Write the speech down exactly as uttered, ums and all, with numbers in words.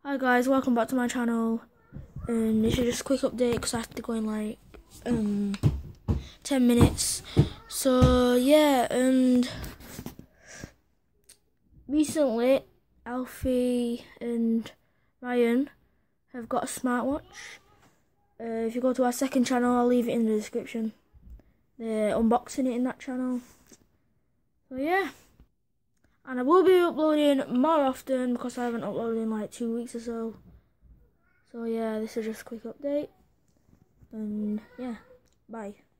Hi guys, welcome back to my channel, and this is just a quick update because I have to go in like um ten minutes. So yeah, and recently Alfie and Ryan have got a smartwatch. Uh, if you go to our second channel, I'll leave it in the description. They're unboxing it in that channel. So yeah, and I will be uploading more often because I haven't uploaded in like two weeks or so. So yeah, this is just a quick update, and yeah, bye.